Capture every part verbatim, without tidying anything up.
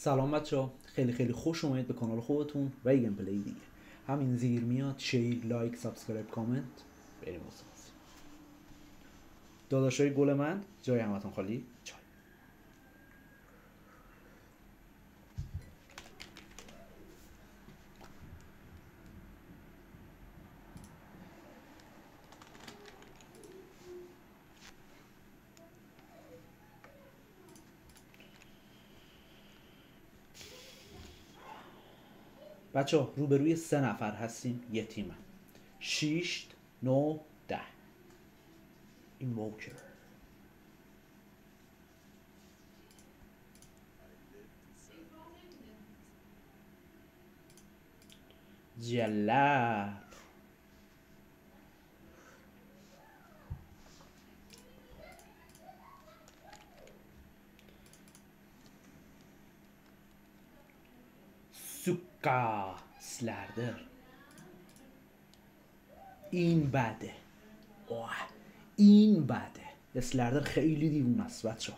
سلام بچه‌ها، خیلی خیلی خوش اومدید به کانال خودتون و یه گیم پلی دیگه. همین زیر میاد شیر، لایک، سابسکرایب، کامنت. بریم واسه بازی. داداشای گل من، جای همتون خالی. چای. بچه ها روبروی سه نفر هستیم، یه تیمه. شیش، نو، ده. اینووکر جلب. سوکا سلردر. این بده. اوه. این بده. اسلردر خیلی دیوونه است بچه ها.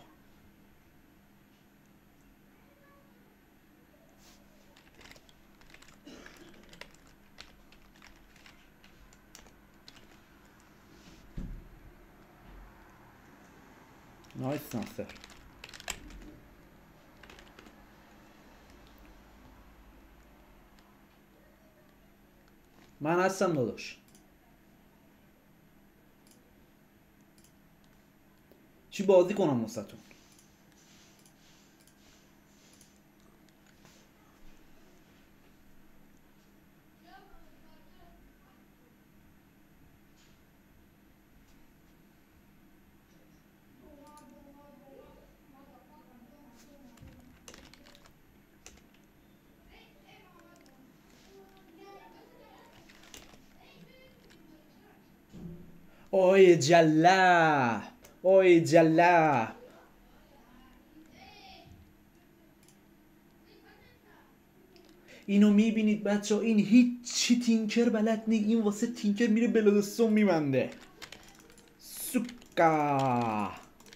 نایس ناصر. من هستم داداش. چی بازی کنم واسهتون؟ اوی جلب، اوی جلب. اینو میبینید بچه ها، این هیچی تینکر بلد نی. این واسه تینکر میره بلادستون میبنده. سوکا.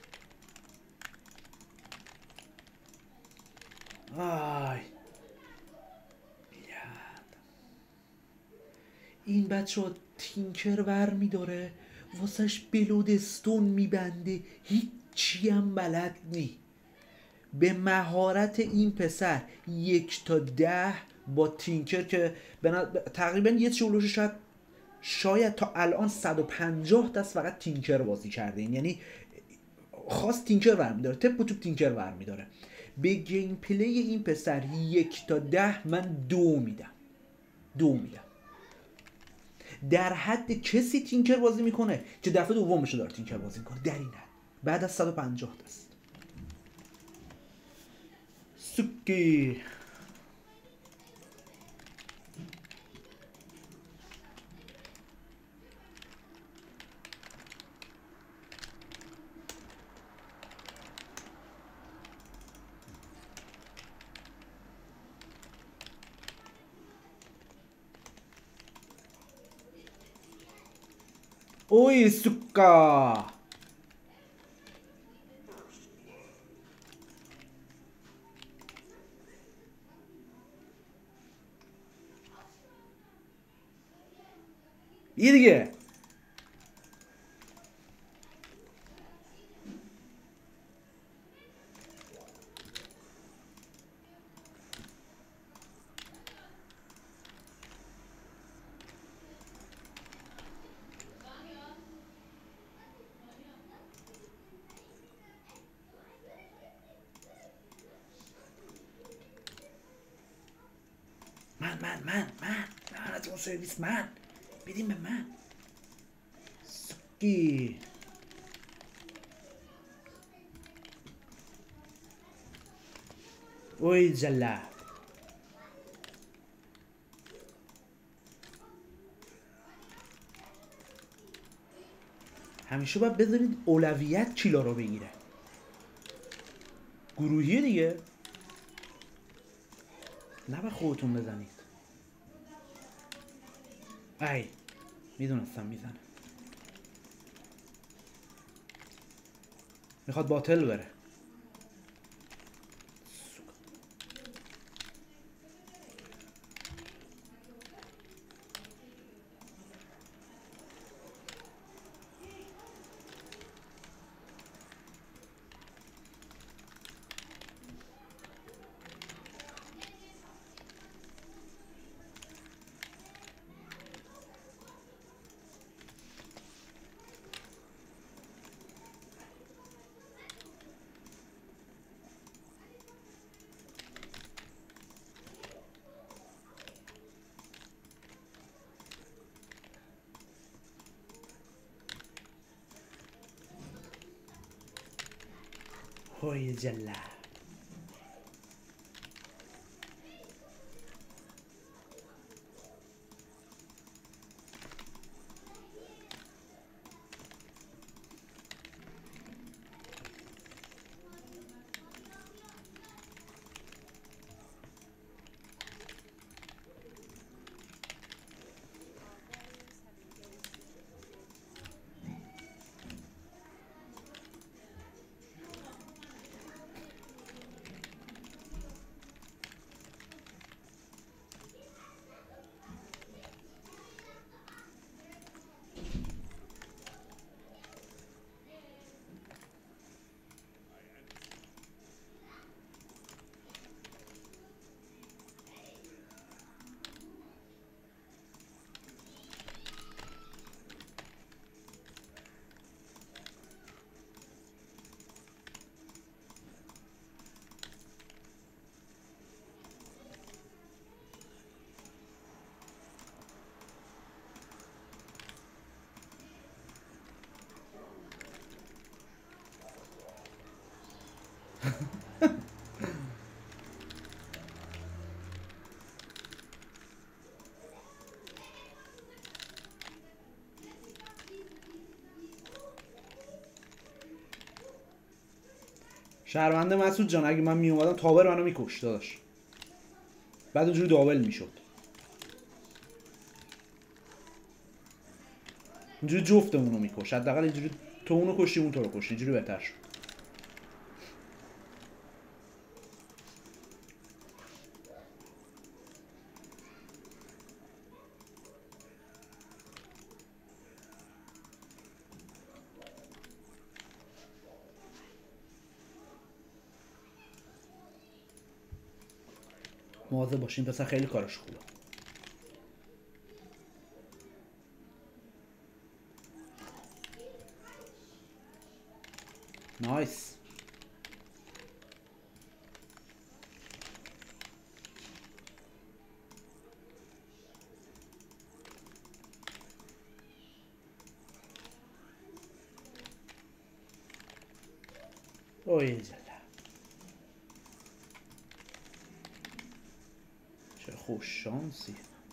آی بیاد. این بچه ها تینکر ور میداره واسهش بلودستون میبنده، هیچی هم بلد نی. به مهارت این پسر یک تا ده با تینکر که بنا... تقریبا یه چولوش شاید شاید تا الان صد و پنجاه دست فقط تینکر بازی کرده این، یعنی خاص تینکر برمیداره، تپ و توپ تینکر برمیداره. به گیم پلی این پسر یک تا ده من دو میدم دو میدم در حد کسی تینکر بازی میکنه که دفعه دومش داره تینکر بازی میکنه در این حد بعد از صد و پنجاه دست. سوکی. اوی سوکا. یه دیگه. من من من من من از اون سرویس من بدیم به من. سکی. اوی جلب. همیشه باید بذارید اولویت کیلا رو بگیره. گروهی دیگه نه خودتون بزنید. ای میدونستم میزنه. میخواد باطل بره. اوه جله. شهرونده مسعود جان، اگه من می اومدم تاور منو میکشت داداش، بعد اونجوری دابل میشد، اینجوری جفتمون رو میکشت. حداقل اینجوری تو اونو کشتی اون تو رو کشت، اینجوری بهتر شد. مواظب باشین پسر، خیلی کارش خوبه. نایس. اوه جله، چه خوش شانسی.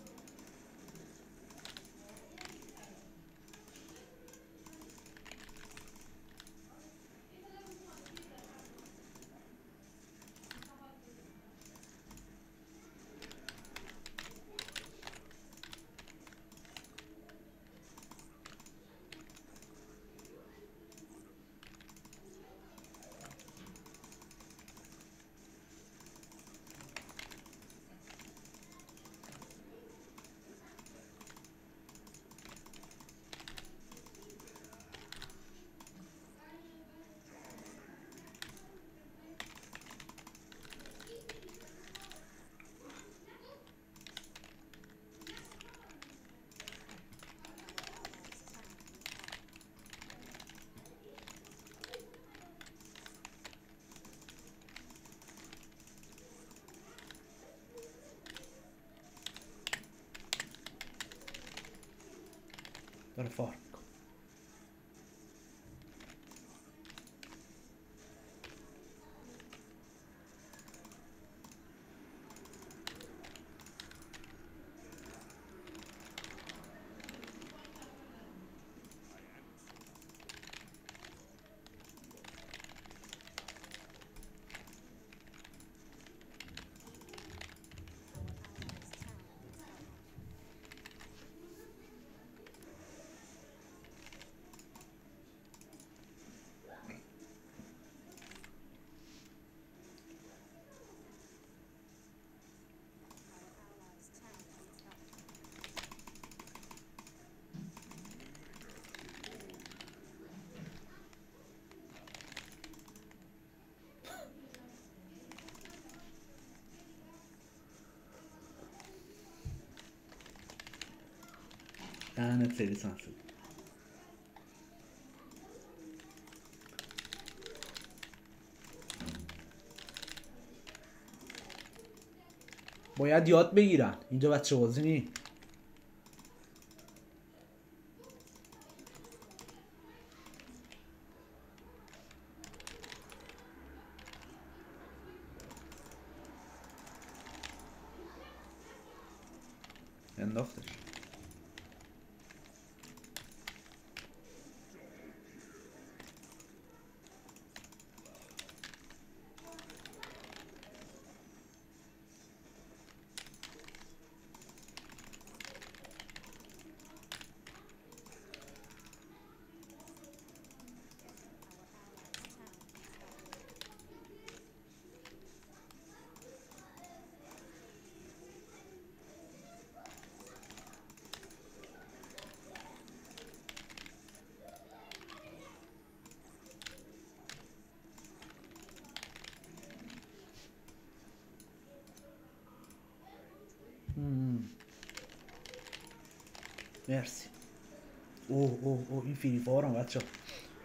داره فار میکن. دهنت سرویس مسعود. باید یاد بگیرن، اینجا بچه بازی نی. انداختش. مرسی. اوه اوه اوه این فری فارم بچه ها.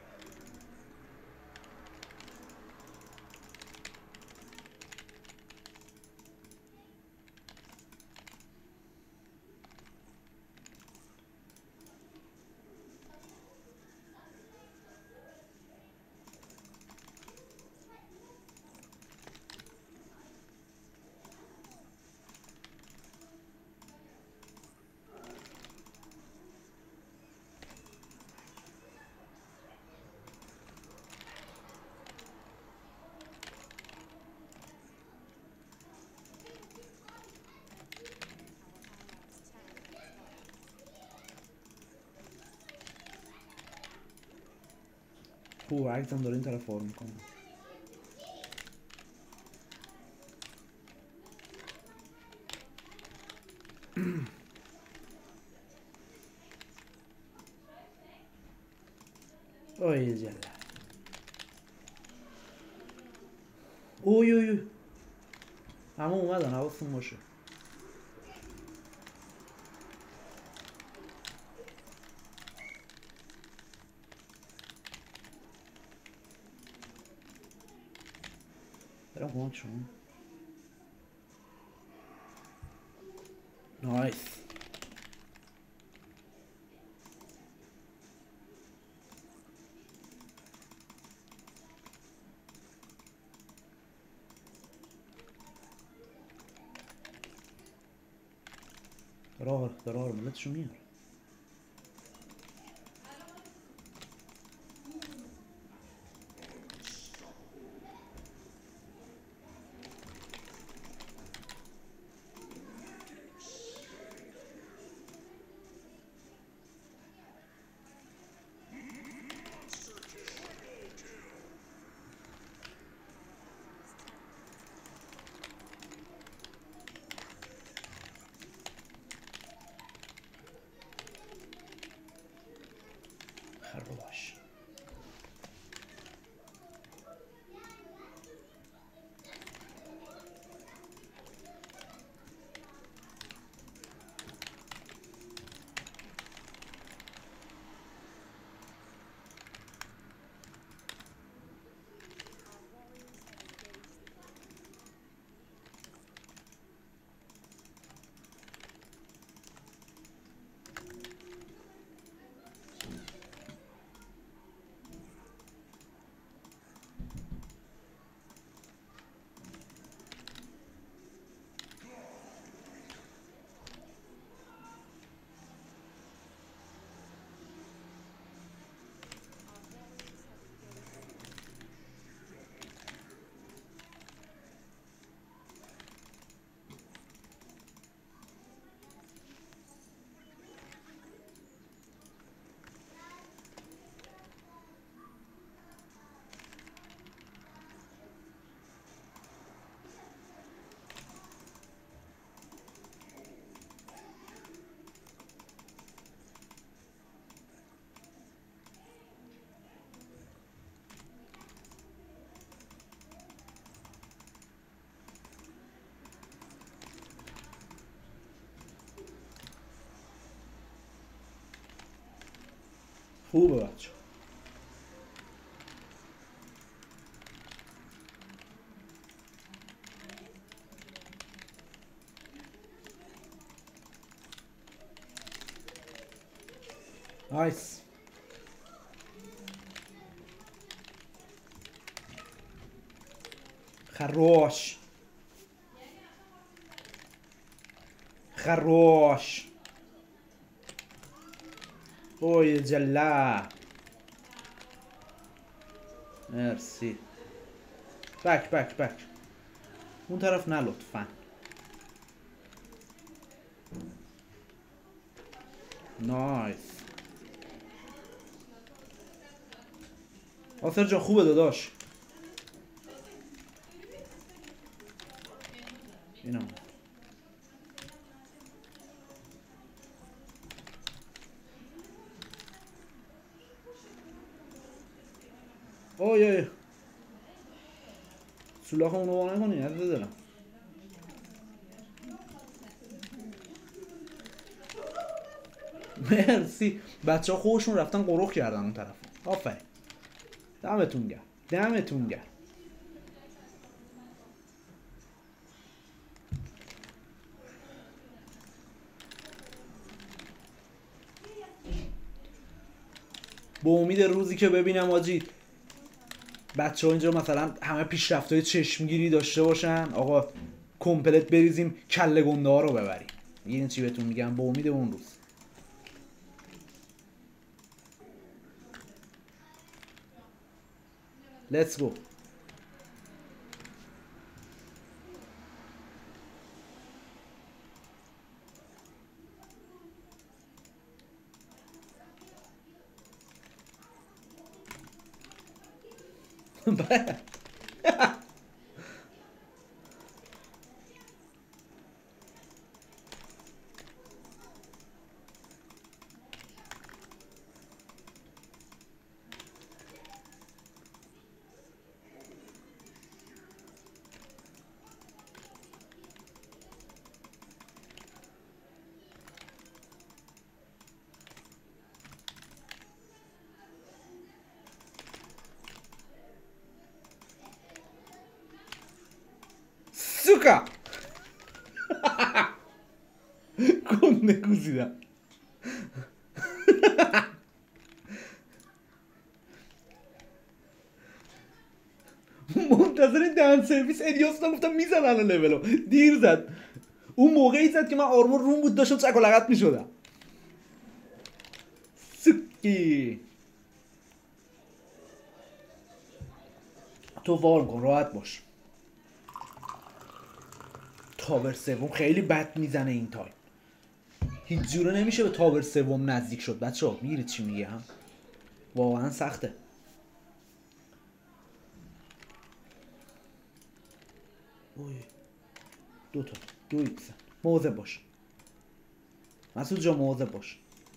اوه عکسم داره این طرف فار میکنه. اوه جلا. اوی اوی اوی همه اومدن حواستون باشه. برم کمک شما. نایس. داره داره ملتشو میاره. خرابش. خوبه بچه. نایس. خروش خروش اوی جلا مرسی. بک بک بک اون طرف نه لطفا. نایس. آسر جان خوبه داداش. اینا اوی اوی سولاخ اونو با نکنی عزیز دلم. مرسی. بچه ها خودشون رفتن قروخ کردن اون طرف. آفرین. دمتون گرم دمتون گرم. به امید روزی که ببینم آجی بچه ها اینجا مثلا همه پیشرفت های چشمگیری داشته باشن، آقا کمپلت بریزیم کله گنده ها رو ببریم. این چی بهتون میگم، به امید اون روز. Let's go. Suka! کنده کوزیدم. منتظر دهن سرویس الیاس نگفتم میزن الان لولو. دیر زد. اون موقعی زد که من آرمون روم بود داشتم چک و لغت میشدم. سکی تو وارم کن راحت باش. تاور سوم خیلی بد میزنه این تایم. هیچ جوره نمیشه به تاور سوم نزدیک شد بچه ها. میگیرید چی میگه هم واقعا سخته. اوی دو تا دو ایکسن. مواظب باش مسعود جا، مواظب باش.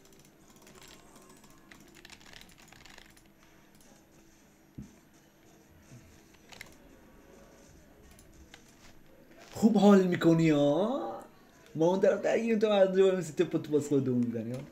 خوب حال میکنی ها. ما اون طرف درگیریم تو از جا مثل تپ تو باز خودمون میزنی ها.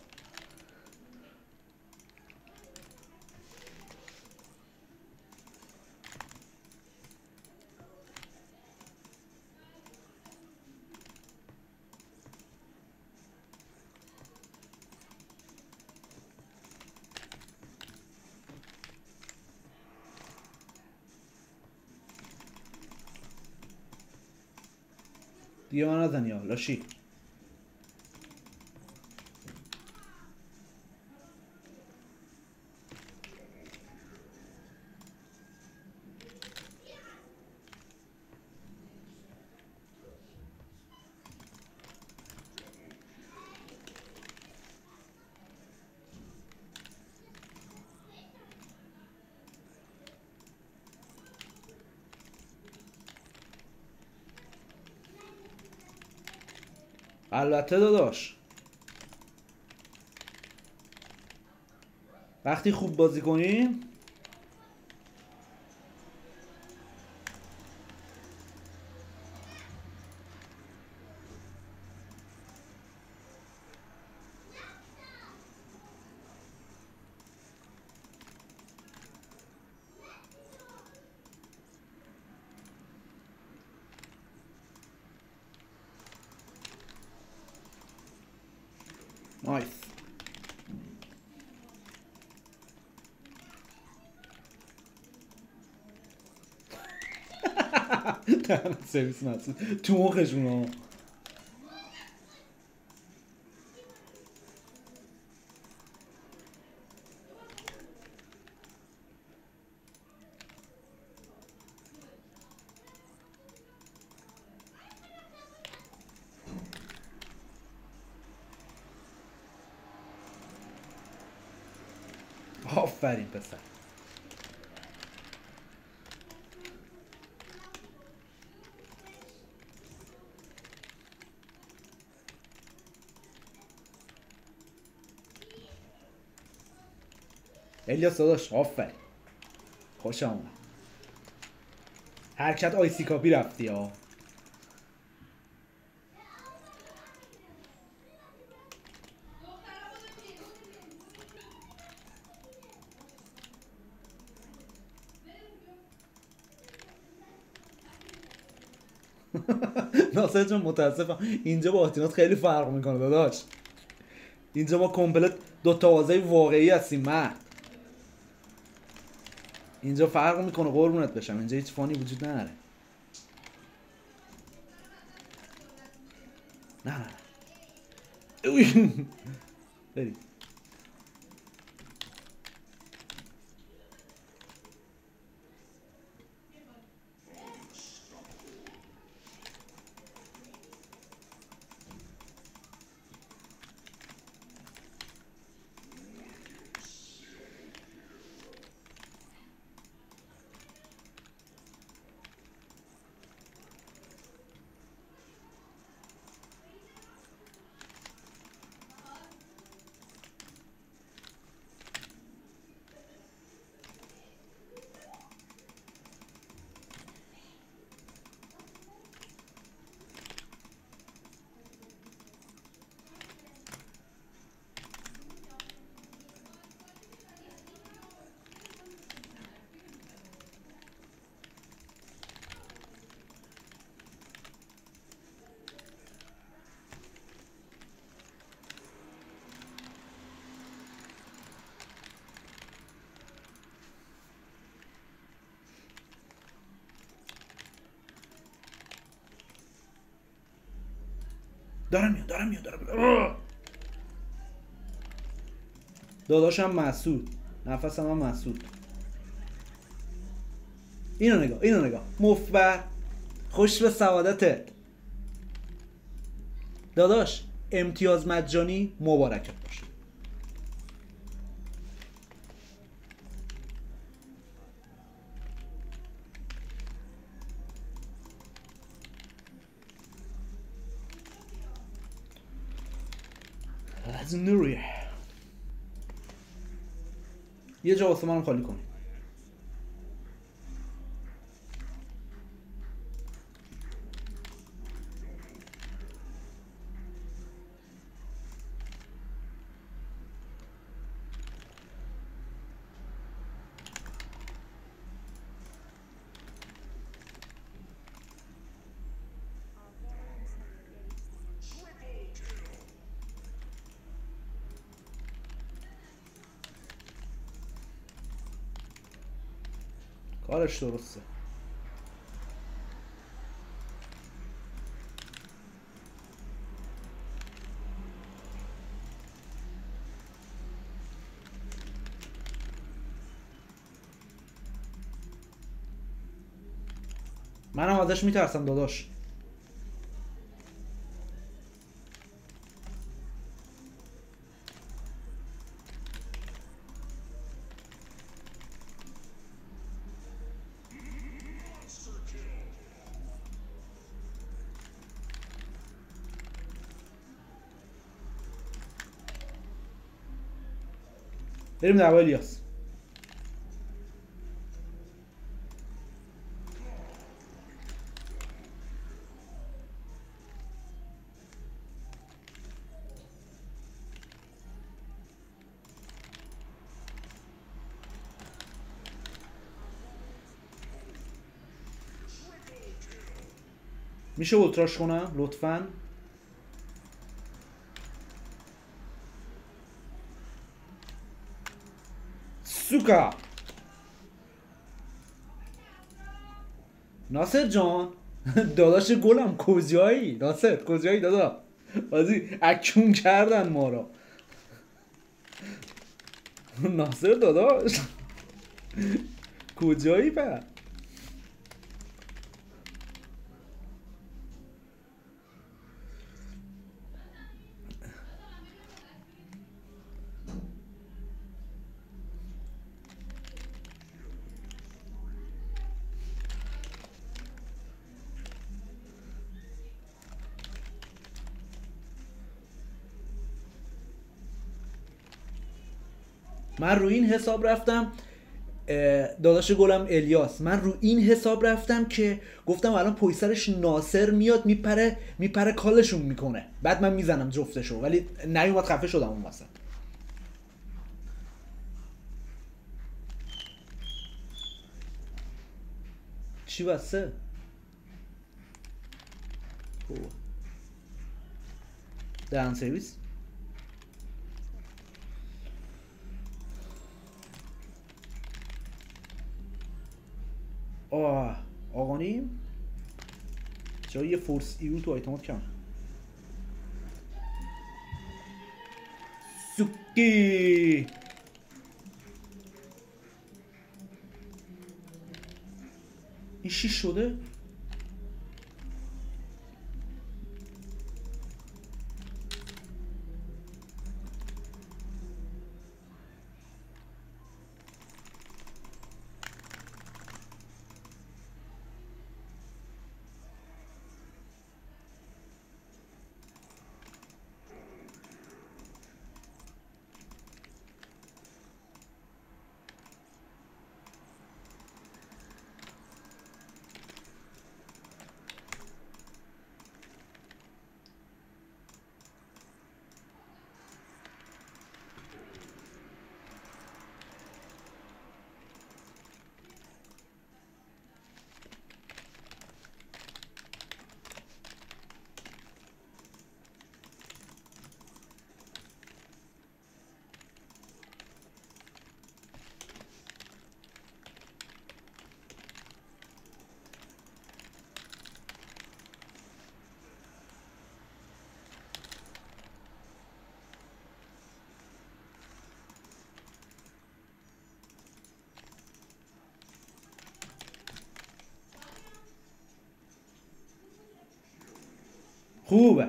دیگه من نزنی ها لاشی. البته داداش وقتی خوب بازی کنیم نایس. سرویس مسعود تو مخشون ها. آفرین پسر. الیاس داداش آفرین، خوشم اومد. حرکت آیسی کاپی رفتی ها. ناصر جان متاسفم اینجا با آتینات خیلی فرق میکنه داداش. اینجا ما کمپلت دو تا بازی واقعی هستیم مرد. اینجا فرق میکنه قربونت بشم، اینجا هیچ فانی وجود نداره. نه نه نه برید. دارم میاد دارم میاد دارم میاد. داداشم مسعود، نفسم هم مسعود. اینو نگاه اینو نگاه، مفبر، خوش به سعادتت داداش. امتیاز مجانی مبارکت باشه. از نوریه یه جا واسه منم خالی کنی. کارش درسته. منم ازش میترسم داداش. بریم دعوا الیاس. میشه اولتراش کنم لطفاً؟ سوکا ناصر جان داداش گلم کجایی؟ ناصر کجایی دادا؟ بازی اکون کردن ما را. ناصر داداش کجایی با؟ من رو این حساب رفتم، داداش گلم الیاس، من رو این حساب رفتم که گفتم الان پشت سرش ناصر میاد میپره میپره کالشون میکنه، بعد من میزنم جفتشو، ولی نیومد، خفه شدم اون وسط. چی بسته؟ دهن سرویس. آه آقانیم چرا یه فورس ایو تو آیتمات کم؟ سوکی این شیش شده؟ خوبه.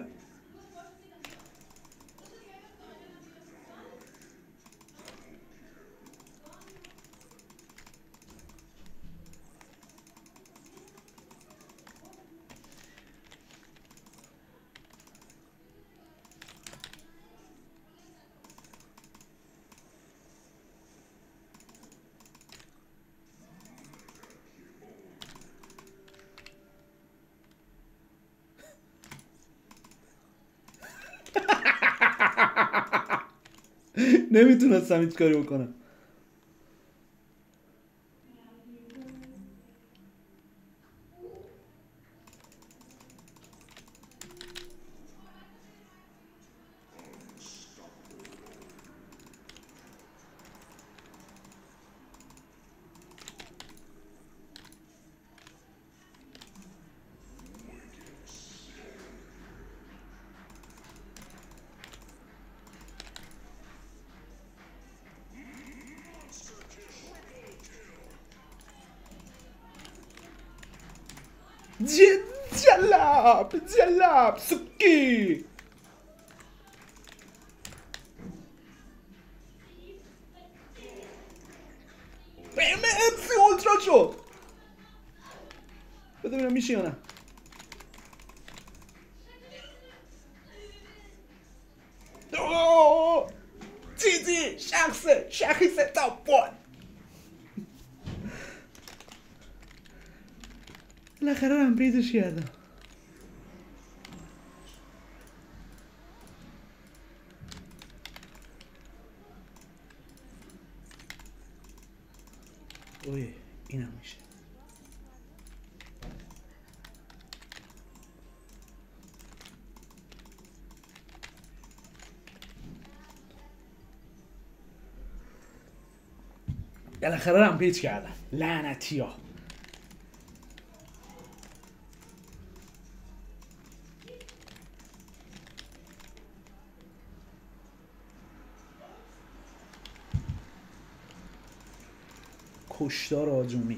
نمیتونستم هیچ کاری بکنم. جلاب جلاب سکی بهم اپسی اولترا شد. بده ببینم میشه یا نه. اوه تیتی شخصه شخیصه تاپون. بالاخره رمپیزش کردم. اوه اینم میشه. بالاخره رمپیج کردم. لعنتی ها. کشتار آجومید.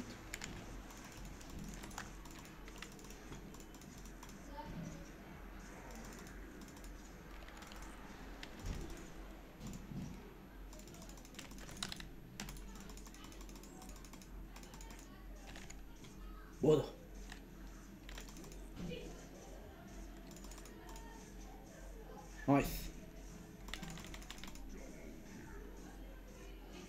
بودو نایس.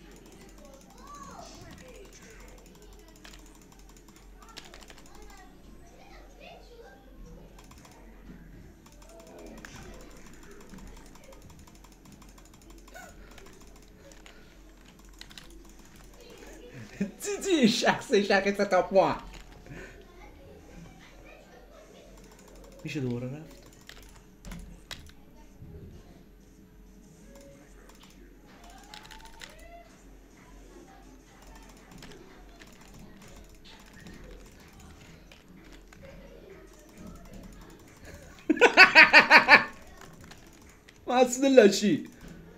جی شخص شخص تا پوان میشه دوباره رفت. مسئول لاشی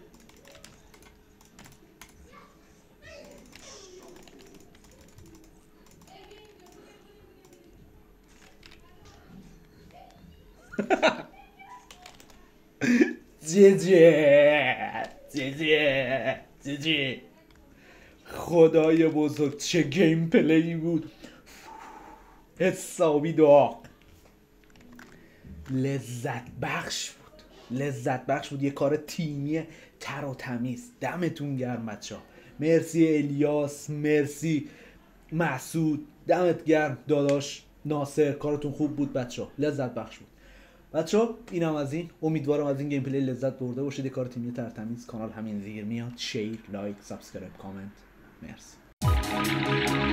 جی جی جی جی جی جی خدای بزرگ چه گیم پلی بود، حسابی داغ، لذت بخش بود، لذت بخش بود. یه کار تیمی تر و تمیز. دمتون گرم بچه‌ها. مرسی الیاس، مرسی مسعود، دمت گرم داداش ناصر، کارتون خوب بود بچه‌ها، لذت بخش بود. بچه‌ها اینم از این، امیدوارم از این گیم پلی لذت برده باشید. یه کار تیمی تر تمیز. کانال همین زیر میاد. شیر، لایک، سابسکرایب، کامنت. مرسی.